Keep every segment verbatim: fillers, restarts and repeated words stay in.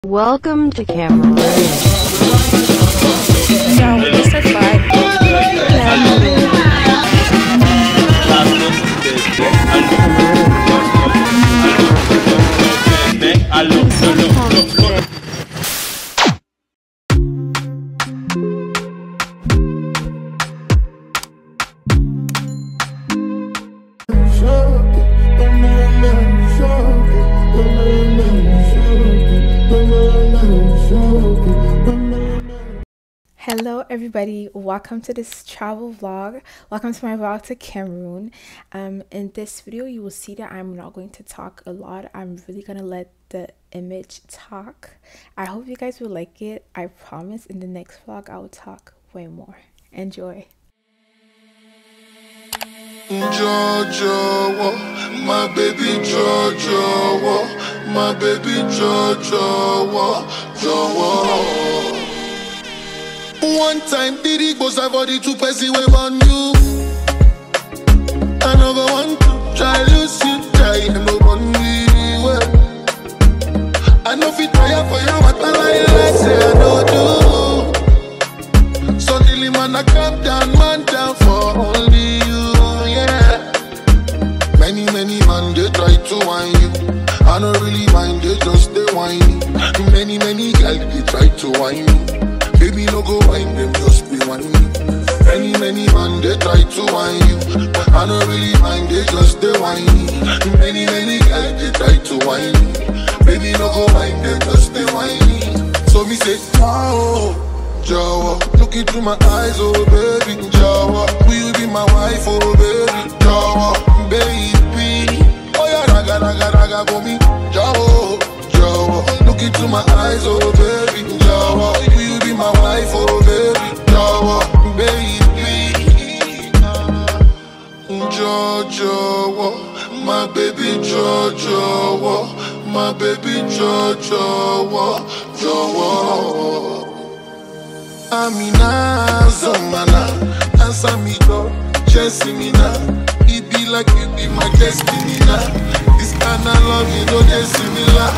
Welcome to Cameroon. No, just a five. Hello everybody, welcome to this travel vlog. Welcome to my vlog to Cameroon. Um in this video you will see that I'm not going to talk a lot. I'm really gonna let the image talk. I hope you guys will like it. I promise in the next vlog I will talk way more. Enjoy. Jojo, my baby Jojo, my baby Jojo, Jojo. One time did it goes for the two person wave on you. Another one to try lose you, try and no one me. I know if you try for you, what I like, say I know do. Suddenly man I come down, man down for only you, yeah. Many, many man they try to whine you. I don't really mind, they just they whine. Many, many girls they try to whine you. Baby, no go whine them, just be whining. Many, many man, they try to whine you. I don't really mind, they just they whining. Many, many guys, they try to whine you. Baby, no go whine them, just they whining. So me say, oh, Jawa, look into my eyes, oh baby, Jawa. Will you be my wife, oh baby, Jawa, baby. Oh yeah, raga, raga, raga, for me, Jawa, Jawa. Look into my eyes, oh baby, Jawa. Will you be my wife, oh baby, Jawa, baby. Jojo, my baby Jojo, my baby Jojo, Jojo. Amina, Zomana, answer me though, Jessimina. It be like you be my destiny now. This kind of love, you know, they're similar.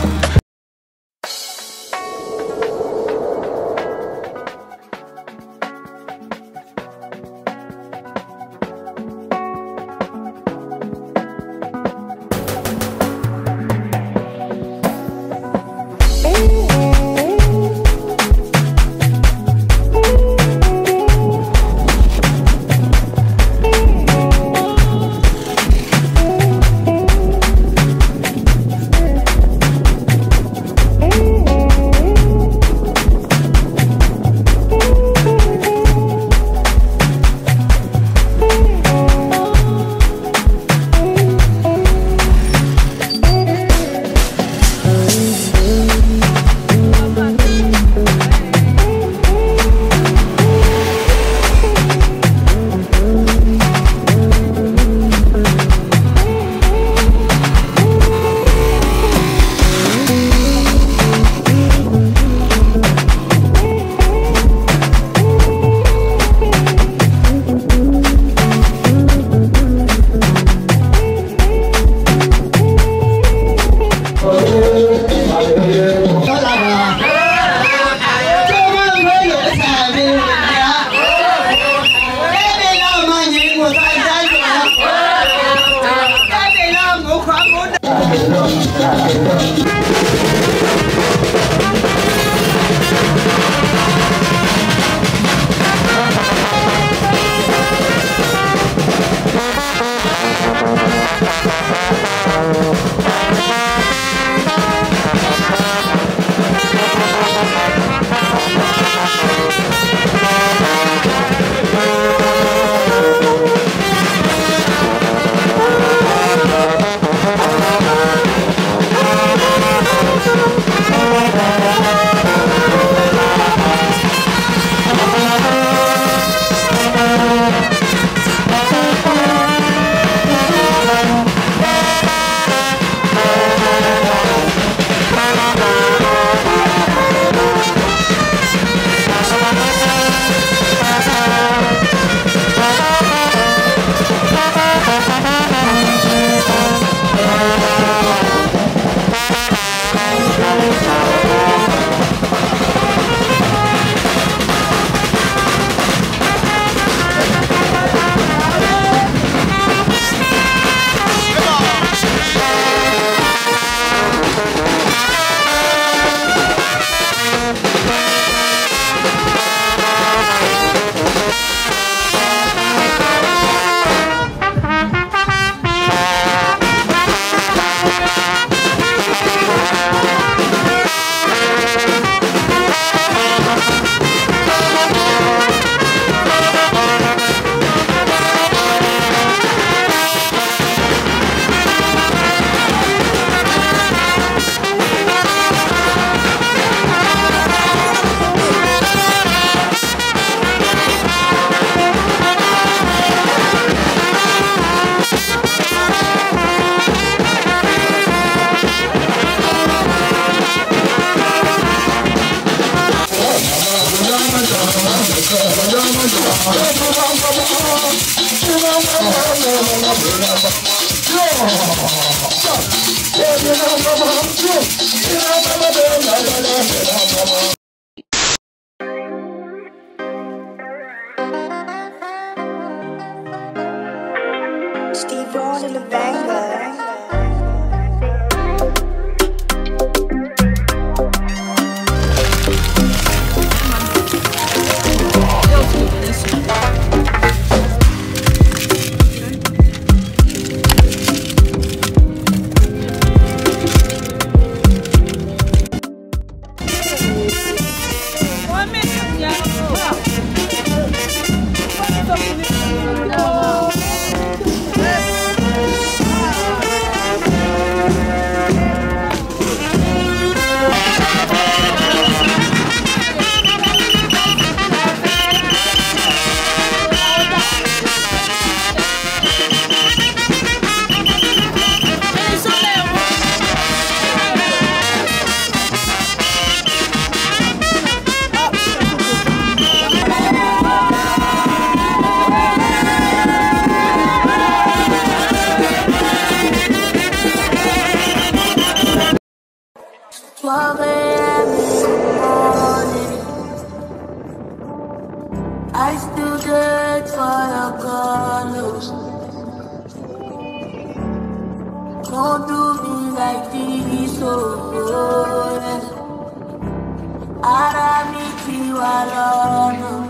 Steve Ron in the banger. twelve a m in the morning, I still dead for your colors. Don't do me like this, oh yeah. Ara mi ti wa lọ́nà.